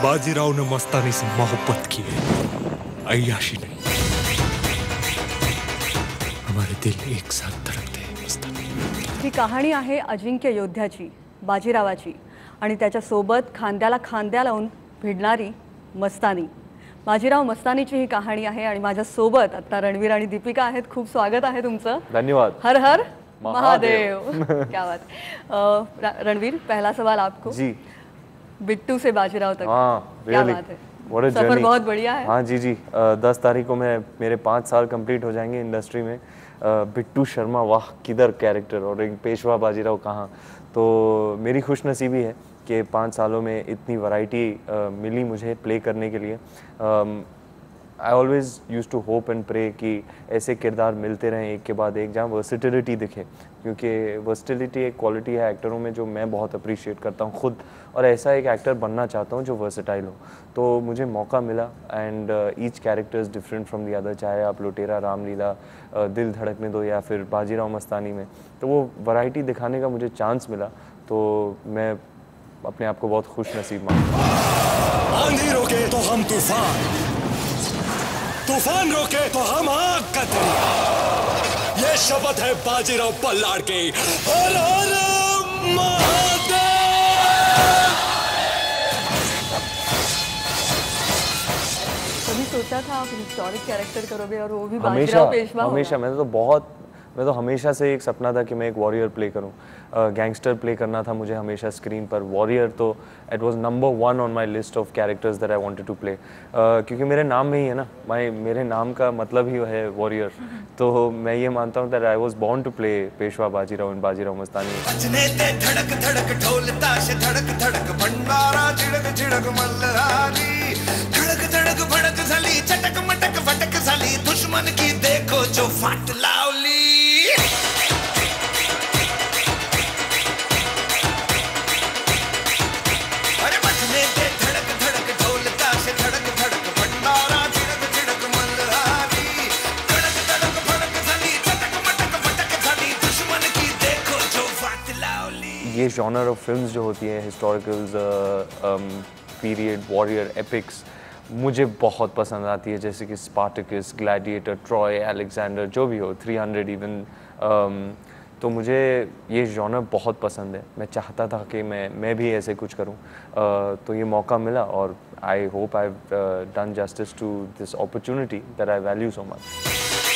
बाजीराव ने मस्तानी से मोहब्बत की है, अय्याशी नहीं। हमारे दिल एक साथ धड़कते हैं मस्तानी। ही कहाणी आहे अजिंक्य योद्ध्याची, बाजीरावाची आणि त्याच्यासोबत खांद्याला खांद्या लावून भिडणारी मस्तानी। बाजीराव मस्तानीची ही कहाणी आहे आणि माझ्यासोबत आता रणवीर आणि दीपिका आहेत। खूप स्वागत आहे तुमचं। धन्यवाद। हर हर महादेव। क्या बात। रणवीर, पहला सवाल आपको जी। बिट्टू से बाजीराव तक। क्या बात है, सफर बहुत बढ़िया है। हाँ जी 10 तारीख को मेरे 5 साल कंप्लीट हो जाएंगे इंडस्ट्री में। बिट्टू शर्मा, वाह किधर कैरेक्टर, और एक पेशवा बाजीराव कहाँ। तो मेरी खुशनसीबी है कि 5 सालों में इतनी वैरायटी मिली मुझे प्ले करने के लिए। I always use to hope and pray कि ऐसे किरदार मिलते रहें एक के बाद एक, जहाँ वर्सिटिलिटी दिखे, क्योंकि वर्सिटिलिटी एक क्वालिटी है एक्टरों में जो मैं बहुत अप्रिशिएट करता हूँ खुद, और ऐसा एक एक्टर बनना चाहता हूँ जो वर्सेटाइल हो। तो मुझे मौका मिला and each character is different from the other, चाहे आप लुटेरा, रामलीला, दिल धड़कने दो या फिर बाजीराव मस्तानी में, तो वो वैरायटी दिखाने का मुझे चांस मिला। तो मैं अपने आप को बहुत खुश नसीब मानता हूँ। आंधी रोके तो हम तूफान रोके तो हम आग का दरिया, ये शपथ है बाजीराव पल्लाड़ के। हर हर महादेव। कभी सोचा था आप हिस्टोरिक कैरेक्टर करोगे और वो भी बाजीराव पेशवा? हमेशा मैं तो हमेशा से एक सपना था कि मैं एक वॉरियर प्ले करूं। गैंगस्टर प्ले करना था मुझे हमेशा स्क्रीन पर। वॉरियर तो it was number 1 on my list of characters that I wanted to play, क्योंकि मेरे नाम में ही है ना, मेरे नाम का मतलब ही है वॉरियर। तो मैं ये मानता हूँ that I was born to play Peshwa Bajirao in Bajirao Mastani. धड़क धड़क ढोल ताश धड़क धड़क भंडारा झिड़क झिड़क मल्हारी, धड़क धड़क भड़क झाली चटक मटक फटक झाली, दुश्मन की देखो जो फाट लावली। अरे बजने दे धड़क धड़क ढोल ताश धड़क धड़क भंडारा झिड़क झिड़क मल्हारी, धड़क धड़क भड़क झाली चटक मटक फटक झाली, दुश्मन की देखो जो फाट लावली। ये जॉनर ऑफ फिल्म्स जो होती हैं, हिस्टोरिकल्स, पीरियड, वॉरियर, एपिक्स, मुझे बहुत पसंद आती है। जैसे कि स्पार्टकस, ग्लैडिएटर, ट्रॉय, अलेक्जेंडर, जो भी हो, 300 इवन। तो मुझे ये जॉनर बहुत पसंद है। मैं चाहता था कि मैं भी ऐसे कुछ करूं। तो ये मौका मिला और I hope I have done justice to this opportunity that I value so much.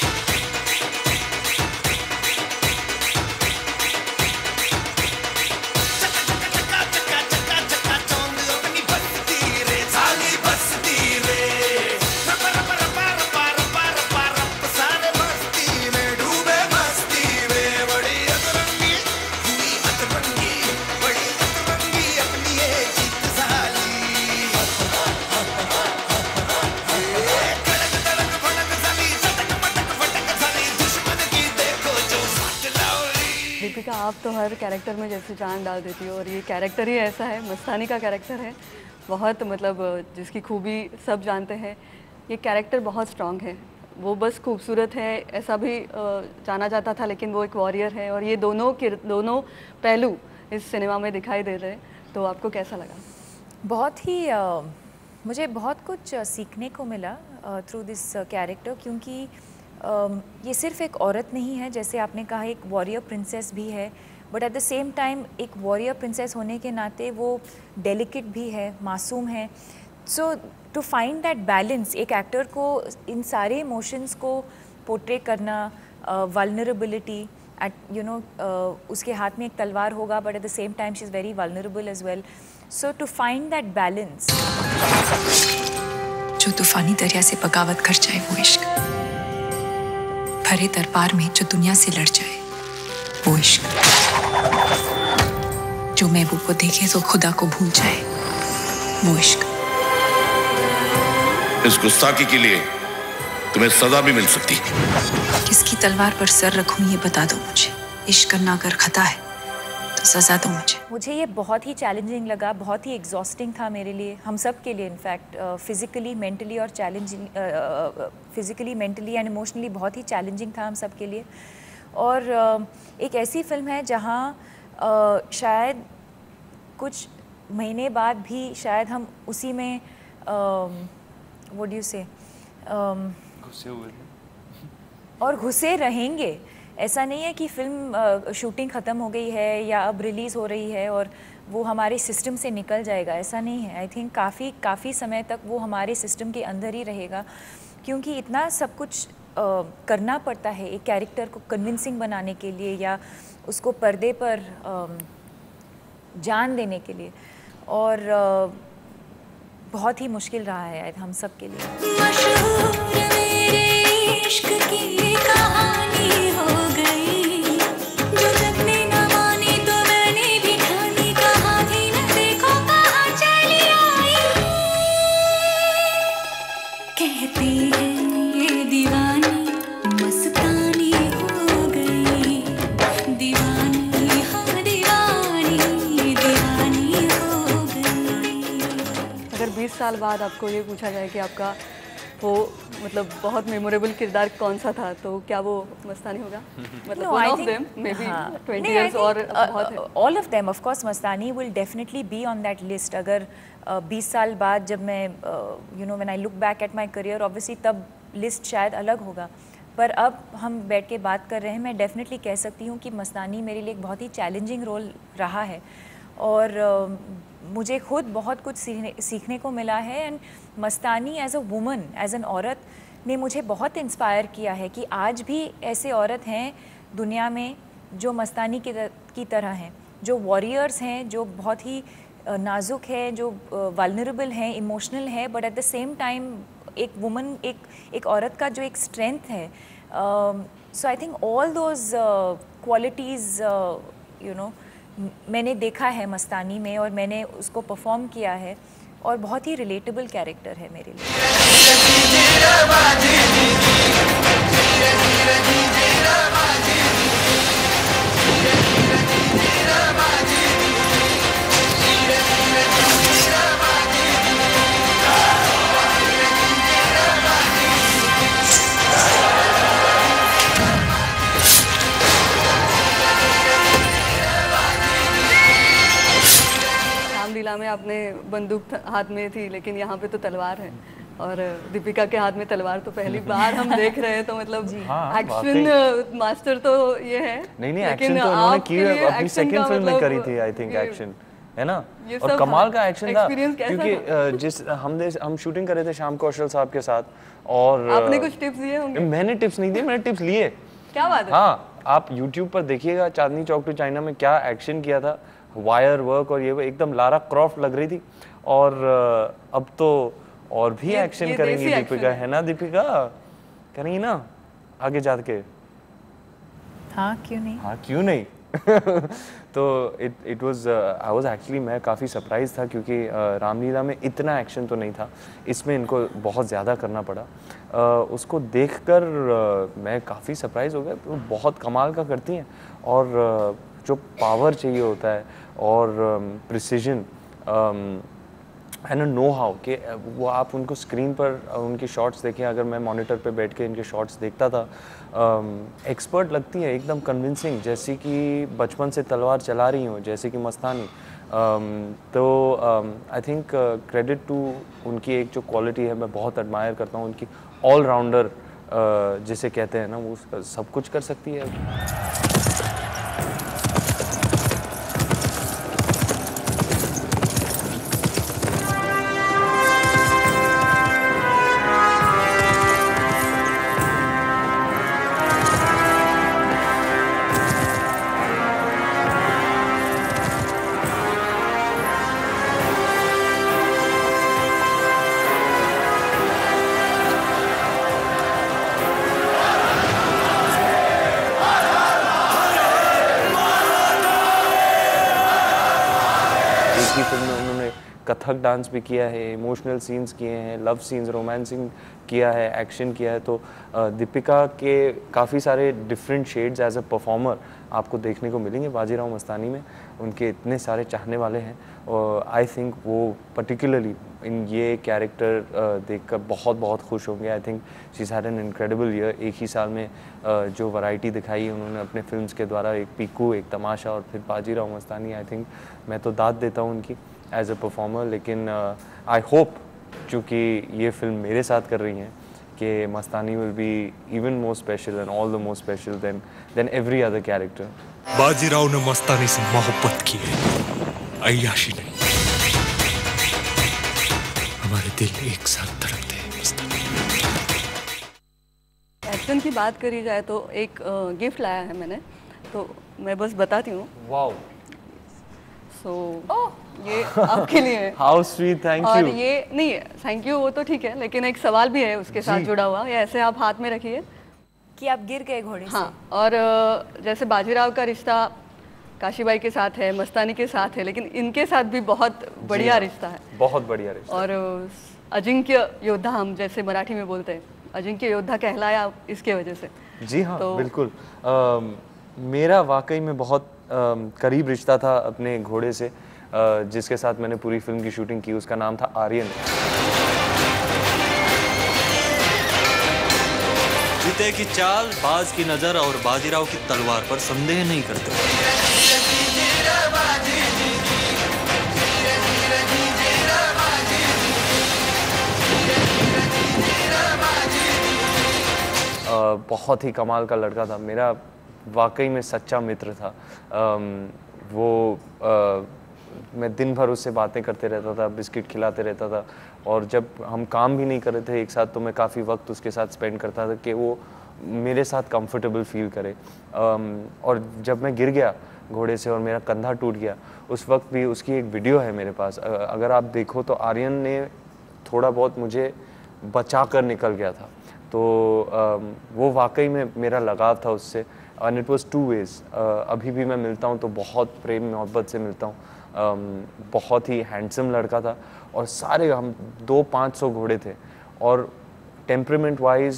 Deepika, आप तो हर कैरेक्टर में जैसे जान डाल देती हो, और ये कैरेक्टर ही ऐसा है, मस्तानी का कैरेक्टर है। बहुत मतलब जिसकी खूबी सब जानते हैं। ये कैरेक्टर बहुत स्ट्रॉन्ग है, वो बस खूबसूरत है ऐसा भी जाना जाता था, लेकिन वो एक वॉरियर है, और ये दोनों पहलू इस सिनेमा में दिखाई दे रहे हैं। तो आपको कैसा लगा? बहुत ही मुझे बहुत कुछ सीखने को मिला थ्रू दिस कैरेक्टर, क्योंकि ये सिर्फ एक औरत नहीं है, जैसे आपने कहा एक वॉरियर प्रिंसेस भी है, but at the same time एक वॉरियर प्रिंसेस होने के नाते वो डेलिकेट भी है, मासूम है। So to find that balance, एक एक्टर को इन सारे इमोशंस को पोर्ट्रे करना, वल्नरेबिलिटी, उसके हाथ में एक तलवार होगा but at the same time she is very vulnerable as well. So to find that balance. जो तूफानी दरिया से बगावत कर जाए वो इश्क, भरे दरबार में जो दुनिया से लड़ जाए वो इश्क, जो महबूब को देखे तो खुदा को भूल जाए वो इश्क। इस गुस्ताखी के लिए तुम्हें सजा भी मिल सकती है। किसकी तलवार पर सर रखूं ये बता दो मुझे, इश्क करना अगर खता है तो सजा दो मुझे। मुझे ये बहुत ही चैलेंजिंग लगा, बहुत ही एग्जॉस्टिंग था मेरे लिए, हम सब के लिए इनफैक्ट, फिज़िकली, मेंटली और फिज़िकली, मेंटली एंड इमोशनली बहुत ही चैलेंजिंग था हम सब के लिए। और एक ऐसी फिल्म है जहाँ शायद कुछ महीने बाद भी शायद हम उसी में व्हाट डू यू से घुसे हुए थे और घुसे रहेंगे। ऐसा नहीं है कि फिल्म शूटिंग ख़त्म हो गई है या अब रिलीज़ हो रही है और वो हमारे सिस्टम से निकल जाएगा, ऐसा नहीं है। आई थिंक काफ़ी समय तक वो हमारे सिस्टम के अंदर ही रहेगा, क्योंकि इतना सब कुछ करना पड़ता है एक कैरेक्टर को कन्विंसिंग बनाने के लिए या उसको पर्दे पर जान देने के लिए, और बहुत ही मुश्किल रहा है हम सब के लिए। मशहूर मेरे इश्क की कहानी हो गई, जो जग ने न मानी तो मैंने भी ठानी, कहा भी न देखो कहाँ चली आई। कहती है ये दीवानी मस्तानी हो गई, दीवानी हाँ दीवानी दीवानी हो गई। अगर 20 साल बाद आपको ये पूछा जाए कि आपका वो मतलब बहुत मेमोरेबल किरदार कौन सा था, तो क्या वो मस्तानी होगा? मतलब one of them, maybe 20 years और बहुत है। All of them, of course Mastani will definitely be on that list. अगर 20 साल बाद जब मैं you know when I look back at my career, obviously तब लिस्ट शायद अलग होगा, पर अब हम बैठ के बात कर रहे हैं, मैं डेफिनेटली कह सकती हूँ कि मस्तानी मेरे लिए एक बहुत ही चैलेंजिंग रोल रहा है और मुझे खुद बहुत कुछ सीखने को मिला है। And Mastani as a woman, as an औरत ने मुझे बहुत इंस्पायर किया है कि आज भी ऐसे औरत हैं दुनिया में जो मस्तानी की तरह हैं, जो वॉरियर्स हैं, जो बहुत ही नाजुक है, जो वल्नरेबल हैं, इमोशनल है, but at the same time एक वुमन, एक औरत का जो एक स्ट्रेंथ है। So I think all those qualities you know मैंने देखा है मस्तानी में और मैंने उसको परफॉर्म किया है, और बहुत ही रिलेटेबल कैरेक्टर है मेरे लिए। रामलीला में आपने बंदूक हाथ में थी, लेकिन यहाँ पे तो तलवार है, और दीपिका के हाथ में तलवार तो पहली बार हम देख रहे हैं, तो मतलब एक्शन मास्टर तो ये है। नहीं एक्शन तो उन्होंने की अपनी सेकंड फिल्म में करी थी, आई थिंक एक्शन है ना, और कमाल का एक्शन था, क्योंकि जिस हम शूटिंग कर रहे थे श्याम कौशल साहब के साथ, और आपने कुछ टिप्स दिए होंगे? मैंने टिप्स नहीं दिए, मैंने टिप्स लिए। क्या बात है? हाँ, आप YouTube पर देखिएगा चांदनी चौक टू चाइना में क्या एक्शन किया था, वायर वर्क और ये वो एकदम लारा क्रॉफ्ट लग रही थी, और अब तो और भी एक्शन करेंगी दीपिका, है ना दीपिका? करेंगी ना आगे जाके? हाँ क्यों नहीं, हाँ क्यों नहीं। तो it was I was actually, मैं काफ़ी सरप्राइज था, क्योंकि रामलीला में इतना एक्शन तो नहीं था, इसमें इनको बहुत ज़्यादा करना पड़ा। उसको देखकर मैं काफ़ी सरप्राइज हो गया, तो बहुत कमाल का करती हैं, और जो पावर चाहिए होता है और प्रिसीजन एंड नो हाउ कि वो आप उनको स्क्रीन पर उनके शॉट्स देखें, अगर मैं मॉनिटर पे बैठ के इनके शॉट्स देखता था, एक्सपर्ट लगती है, एकदम कन्विंसिंग, जैसे कि बचपन से तलवार चला रही हो, जैसे कि मस्तानी। तो आई थिंक क्रेडिट टू उनकी एक जो क्वालिटी है, मैं बहुत एडमायर करता हूँ उनकी, ऑलराउंडर जिसे कहते हैं ना, वो सब कुछ कर सकती है। कथक डांस भी किया है, इमोशनल सीन्स किए हैं, लव सीन्स, रोमांसिंग किया है, एक्शन किया है। तो दीपिका के काफ़ी सारे different shades as a performer आपको देखने को मिलेंगे बाजीराव मस्तानी में। उनके इतने सारे चाहने वाले हैं और आई थिंक वो पर्टिकुलरली इन ये कैरेक्टर देखकर बहुत बहुत खुश होंगे। I think she had an incredible year. एक ही साल में जो वैरायटी दिखाई है उन्होंने अपने फिल्म्स के द्वारा, एक पीकू, एक तमाशा और फिर बाजीराव मस्तानी। आई थिंक मैं तो दाद देता हूँ उनकी। एज अ परफॉर्मर, लेकिन आई होप चूँकि ये फिल्म मेरे साथ कर रही हैं कि Mastani will be even more special and all the more special than every other character. Bajirao ने मस्तानी से मोहब्बत की है, अय्याशी नहीं। हमारे दिल एक साथ धड़कते हैं मस्तानी। एक्शन की बात करी जाए तो एक गिफ्ट लाया है मैंने, तो मैं बस बताती हूँ। वाओ, सो ये आपके लिए है। हाउ स्वीट, थैंक और यू। ये नहीं है, थैंक यू वो तो ठीक है, लेकिन एक सवाल भी है उसके साथ जुड़ा हुआ। ये ऐसे आप हाथ में रखिए कि आप गिर गए घोड़े से। हाँ, और जैसे बाजीराव का रिश्ता काशीबाई के साथ है, मस्तानी के साथ है, लेकिन इनके साथ भी बहुत बढ़िया रिश्ता है, बहुत बढ़िया रिश्ता। और अजिंक्य योद्धा हम जैसे मराठी में बोलते हैं, अजिंक्य योद्धा कहलाया इसके वजह से। जी हाँ, तो बिल्कुल। मेरा वाकई में बहुत करीब रिश्ता था अपने घोड़े से, जिसके साथ मैंने पूरी फिल्म की शूटिंग की। उसका नाम था आर्यन। जीते की चाल, बाज की नजर और बाजीराव की तलवार पर संदेह नहीं करते। बहुत ही कमाल का लड़का था, मेरा वाकई में सच्चा मित्र था। मैं दिन भर उससे बातें करते रहता था, बिस्किट खिलाते रहता था, और जब हम काम भी नहीं कर रहे थे एक साथ तो मैं काफ़ी वक्त उसके साथ स्पेंड करता था कि वो मेरे साथ कंफर्टेबल फील करे। और जब मैं गिर गया घोड़े से और मेरा कंधा टूट गया, उस वक्त भी उसकी एक वीडियो है मेरे पास। अगर आप देखो तो आर्यन ने थोड़ा बहुत मुझे बचा कर निकल गया था। तो वो वाकई में मेरा लगाव था उससे, and it was two ways. अभी भी मैं मिलता हूँ तो बहुत प्रेम मोहब्बत से मिलता हूँ। बहुत ही हैंडसम लड़का था, और सारे हम 200-500 घोड़े थे, और temperament wise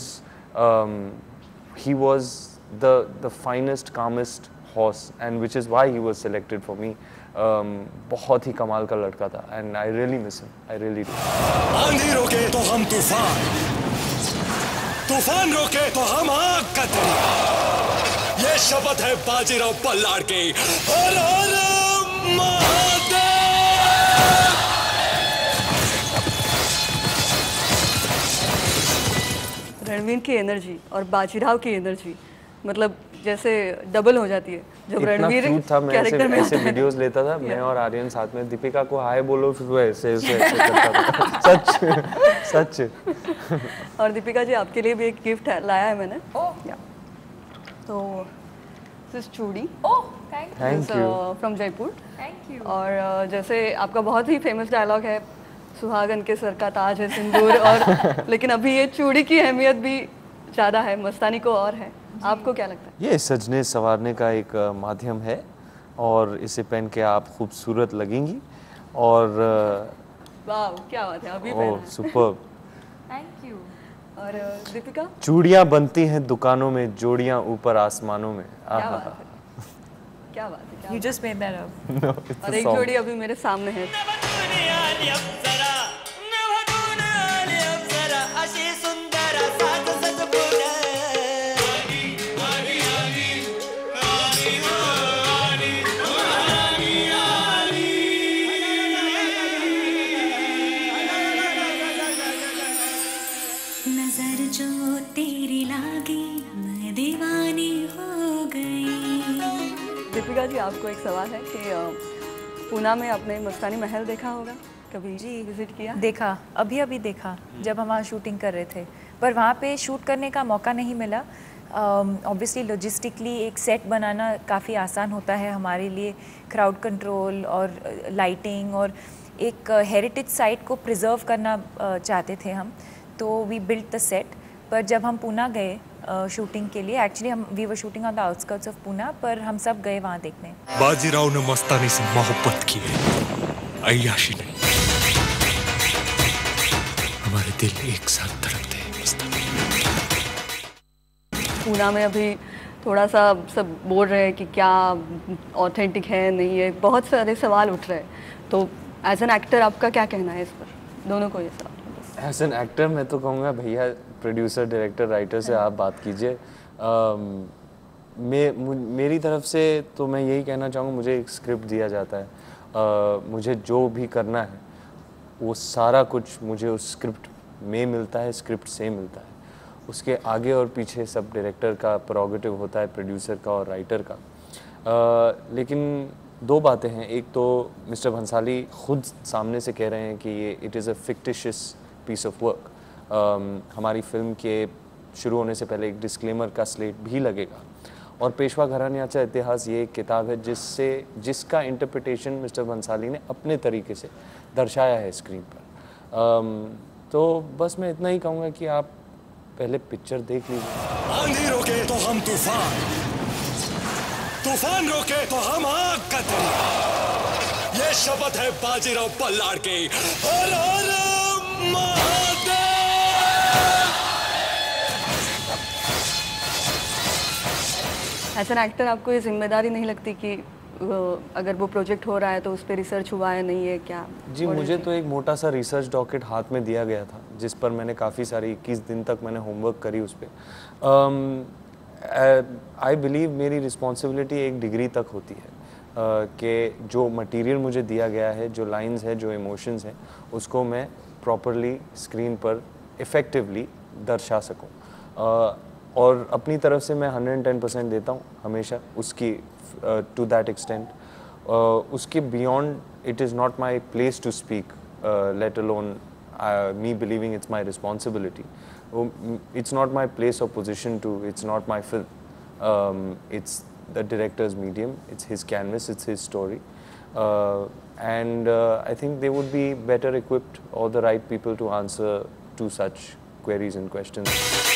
he was the finest calmest horse, and which is why he was selected for me. बहुत ही कमाल का लड़का था, and I really miss him, I really do. आंधी रोके तो हम तूफान, तूफान रोके तो हम आग का दरिया। ये शपथ है बाजीराव पल्लाड़ की। हर हर महादेव। रणवीर की एनर्जी और बाजीराव की एनर्जी मतलब जैसे डबल हो जाती है जब इतना रणवीर क्यूट था। मैं कैरेक्टर में ऐसे आता है। वीडियोस लेता था, मैं और आर्यन साथ में, दीपिका को हाय बोलो, फिर वो ऐसे ऐसे ऐसे करता था। सच। और दीपिका जी आपके लिए भी एक गिफ्ट लाया है मैंने। या तो दिस चूड़ी oh thank thank you. From Jaipur. You. और जैसे आपका बहुत ही फेमस डायलॉग है, सुहागन के सर का ताज है सिंदूर, और लेकिन अभी ये चूड़ी की अहमियत भी ज़्यादा है, मस्तानी को और है। आपको क्या लगता है? ये सजने संवारने का एक माध्यम है, और इसे पहन के आप खूबसूरत लगेंगी। और वाह क्या बात है, अभी ओह पहना है। सुपर्ब। Thank you. और दीपिका चूड़ियाँ बनती हैं दुकानों में, जोड़ियाँ ऊपर आसमानों में। क्या बात है, क्या बात है, क्या you just made that up. No, it's और a एक song. जोड़ी अभी मेरे सामने है। नजर जो तेरी लागी मैं दीवानी हो गई। दीपिका जी आपको एक सवाल है कि पूना में आपने मस्तानी महल देखा होगा कभी? जी विजिट किया? देखा, अभी शूटिंग जब हम वहाँ शूटिंग कर रहे थे, पर वहाँ पे शूट करने का मौका नहीं मिला। ऑब्वियसली लॉजिस्टिकली एक सेट बनाना काफ़ी आसान होता है हमारे लिए, क्राउड कंट्रोल और लाइटिंग, और एक हेरिटेज साइट को प्रिजर्व करना चाहते थे हम, तो वी बिल्ट द सेट। पर जब हम पूना गए शूटिंग के लिए, actually we were shooting on the outskirts of Poona, पर हम सब गए वहाँ देखने। बाजीराव ने मस्तानी से मोहब्बत की है, अय्याशी नहीं। हमारे दिल एक साथ धड़कते हैं मस्तानी। पूना में अभी थोड़ा सा सब बोल रहे हैं कि क्या ऑथेंटिक है नहीं है, बहुत सारे सवाल उठ रहे हैं। तो एज एन एक्टर आपका क्या कहना है इस पर? दोनों को ये सवाल। एज एन एक्टर मैं तो कहूँगा भैया प्रोड्यूसर डायरेक्टर राइटर से आप बात कीजिए। मेरी तरफ से तो मैं यही कहना चाहूँगा, मुझे एक स्क्रिप्ट दिया जाता है मुझे जो भी करना है वो सारा कुछ मुझे उस स्क्रिप्ट में मिलता है, स्क्रिप्ट से मिलता है। उसके आगे और पीछे सब डायरेक्टर का प्रोगेटिव होता है, प्रोड्यूसर का और राइटर का। लेकिन दो बातें हैं। एक तो मिस्टर भंसाली खुद सामने से कह रहे हैं कि ये it is a fictitious piece of work. हमारी फिल्म के शुरू होने से पहले एक डिस्क्लेमर का स्लेट भी लगेगा। और पेशवा घराण्याचा इतिहास ये एक किताब है जिसका इंटरप्रिटेशन मिस्टर भंसाली ने अपने तरीके से दर्शाया है स्क्रीन पर। तो बस मैं इतना ही कहूँगा कि आप पहले पिक्चर देख लीजिए। आंधी रोके तो हम तूफान, तूफान रोके तो हम आग का दरिया। ये शपथ है बाजीराव पल्लाड़ की। हर हर महादेव। एज एन एक्टर आपको ये जिम्मेदारी नहीं लगती कि अगर वो प्रोजेक्ट हो रहा है तो उस पर रिसर्च हुआ है नहीं है क्या? जी, मुझे तो एक मोटा सा रिसर्च डॉकेट हाथ में दिया गया था जिस पर मैंने काफ़ी सारी 21 दिन तक मैंने होमवर्क करी उस पर। आई बिलीव मेरी रिस्पॉन्सिबिलिटी एक डिग्री तक होती है कि जो मटेरियल मुझे दिया गया है, जो लाइंस है, जो इमोशंस हैं, उसको मैं प्रॉपरली स्क्रीन पर इफ़ेक्टिवली दर्शा सकूं। और अपनी तरफ से मैं 110% देता हूँ हमेशा उसकी टू दैट एक्सटेंट। उसके beyond it is not my place to speak, let alone me believing it's my responsibility. It's not my place or position to, it's not my film. It's the director's medium, it's his canvas, it's his story. And I think they would be better equipped, or the right people, to answer to such queries and questions.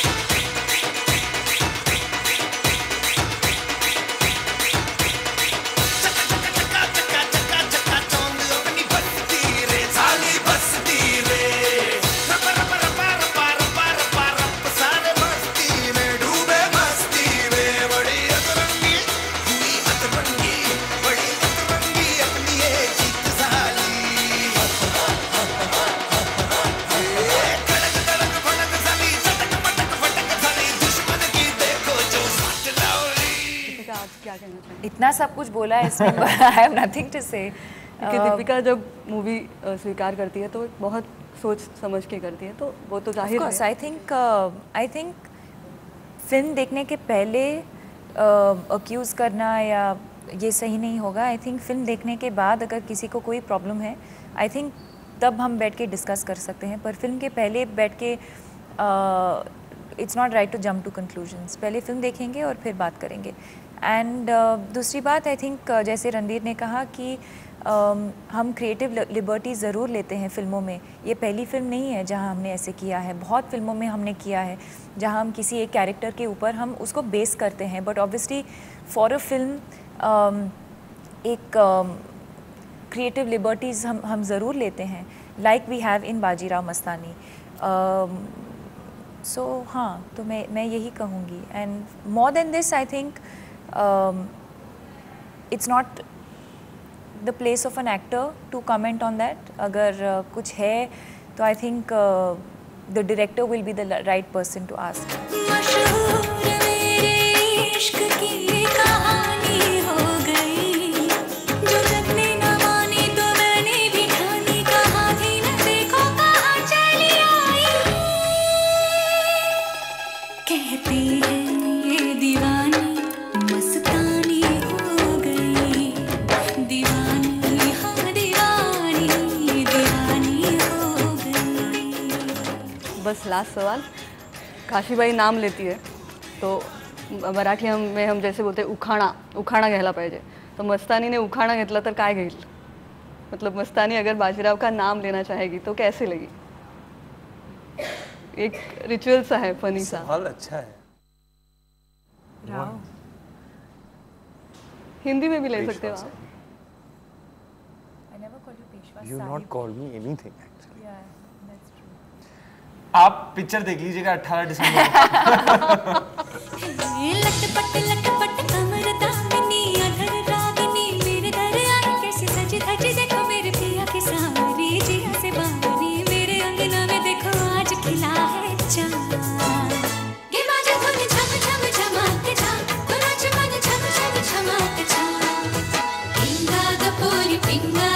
इतना सब कुछ बोला है इसमें, I have nothing to से। क्योंकि दीपिका जब movie स्वीकार करती है तो बहुत सोच समझ के करती है, तो वो तो जाहिर है। आई थिंक फिल्म देखने के पहले अक्यूज़ करना या ये सही नहीं होगा। आई थिंक फिल्म देखने के बाद अगर किसी को कोई प्रॉब्लम है, आई थिंक तब हम बैठ के डिस्कस कर सकते हैं, पर फिल्म के पहले बैठ के it's not right to jump to conclusions. पहले फिल्म देखेंगे और फिर बात करेंगे। एंड दूसरी बात, आई थिंक जैसे रणधीर ने कहा कि हम क्रिएटिव लिबर्टी ज़रूर लेते हैं फिल्मों में। ये पहली फिल्म नहीं है जहां हमने ऐसे किया है, बहुत फिल्मों में हमने किया है जहां हम किसी एक कैरेक्टर के ऊपर हम उसको बेस करते हैं। But obviously for a film एक क्रिएटिव लिबर्टीज़ हम ज़रूर लेते हैं, like we have in Bajirao Mastani. So हाँ, तो मैं यही कहूँगी। And more than this, I think it's not the place of an actor to comment on that. अगर कुछ है तो I think the director will be the right person to ask. मशहूर मेरे इश्क की कहानी हो गई, जो जग ने न मानी तो मैंने भी ठानी, कहा भी न देखो कहाँ चली आई। कहती है ये दीवानी मस्तानी हो गई, दीवानी हाँ दीवानी, दीवानी हो गई। बस लास्ट सवाल, काशीबाई नाम लेती है तो मराठी में हम जैसे बोलते उखाणा घ्यायला पाहिजे, तो मस्तानी ने उखाणा घेतला तर काय घेईल? मतलब मस्तानी अगर बाजीराव का नाम लेना चाहेगी तो कैसे लेगी? एक रिचुअल सा है, फनी सा। सवाल अच्छा है। हिंदी में भी ले सकते हो आप। I never called you Peshwa You Sahib. not call me anything actually. Yeah, that's true. आप पिक्चर देख लीजिएगा 18 दिसंबर को। लटपट कमर दामिनी, अधर रागिनी, मेरे दर आई कैसी सजी धजी, देखो मेरे पिया की सावरी, जिया से बावरी, मेरे अंगना में देखो आज खिला है चाँद। ये बाजे धुन झम झम झमाके झाम, तो नाच मन झम झम झमाके झाम। पिंगा द पोरी पिंगा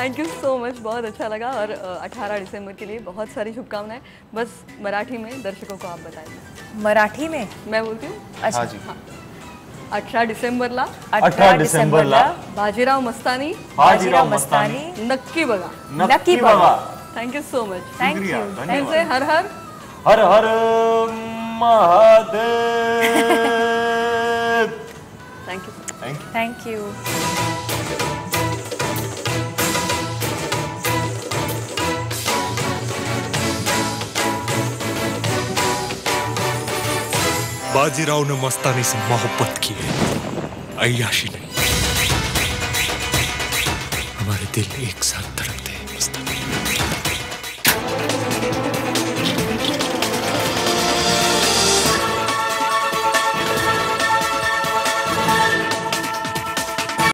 थैंक यू सो मच, बहुत अच्छा लगा। और 18 दिसंबर के लिए बहुत सारी शुभकामनाएं। बस मराठी में दर्शकों को आप बताएं। मराठी में मैं बोलती हूँ। अच्छा हाँ जी। 18 डिसेंबरला 18 डिसेंबरला बाजीराव मस्तानी बाजीराव मस्तानी नक्की बघा। नक्की बघा। Thank you so much. Thank you. फिर से हर हर हर हर Mahadev. Thank you. Thank you. Bajirao ने मस्तानी से मोहब्बत की है, अय्याशी नहीं। हमारे दिल एक साथ धड़कते हैं मस्तानी।